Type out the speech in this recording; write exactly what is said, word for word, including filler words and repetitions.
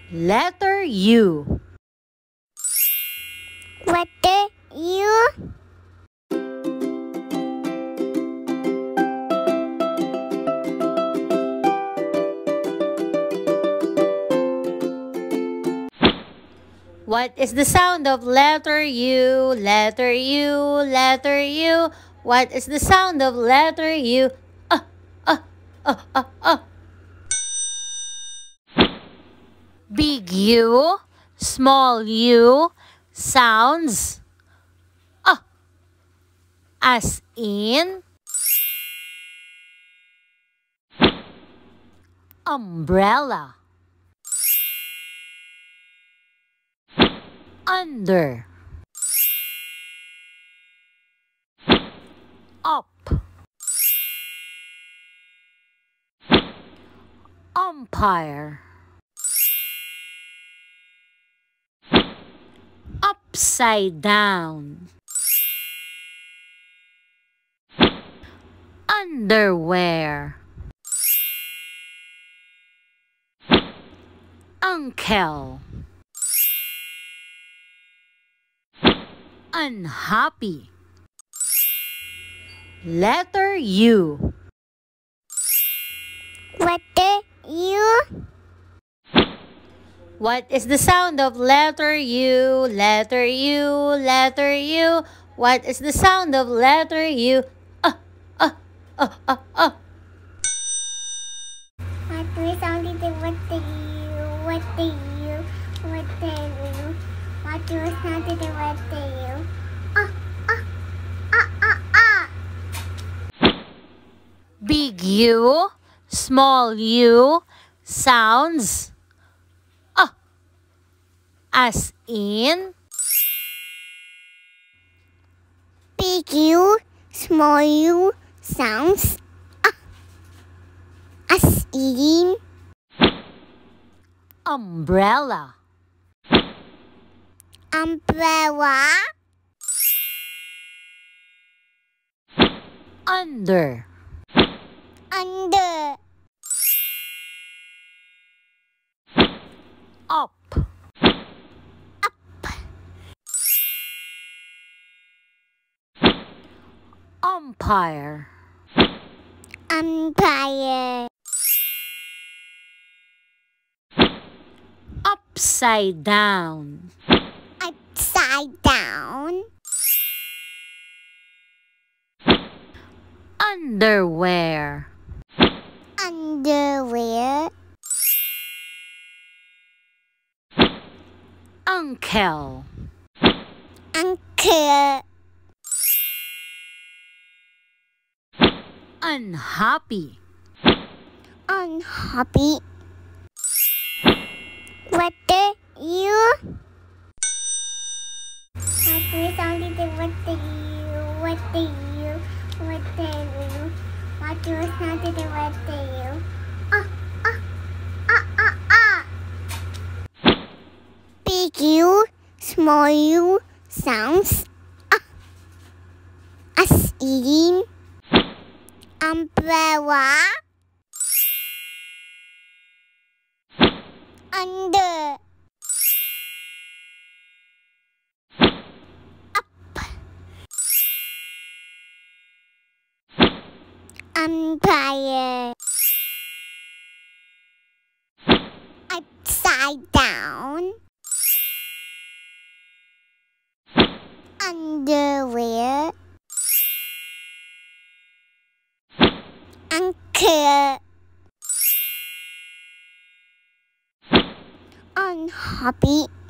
Letter U. Letter U. What is the sound of letter U? Letter U, letter U. What is the sound of letter U? Uh, uh, uh, uh, uh. Big U, small U, sounds uh, as in umbrella, under, up, umpire, upside down, underwear, uncle, unhappy. Letter U. Letter U. What is the sound of letter U? Letter U, letter U. What is the sound of letter U? Uh, uh, uh, uh, uh. What is sound of letter U? Letter U. Letter U. What is sound of letter U? Ah, ah, ah, ah, ah. Big U, small U, sounds uh, as in Big U, small U, sounds ah, as in umbrella, umbrella, under, under, up, up, umpire, umpire, upside down, upside down, underwear, underwear, uncle, uncle, unhappy. unhappy. Letter U. What is sound of letter U? Letter U. Letter U. What is sound of letter U? Ah, ah, ah, ah, ah. Big U, small U, sounds ah, as in umbrella, under, up, umpire, upside down, underwear, uncle, unhappy.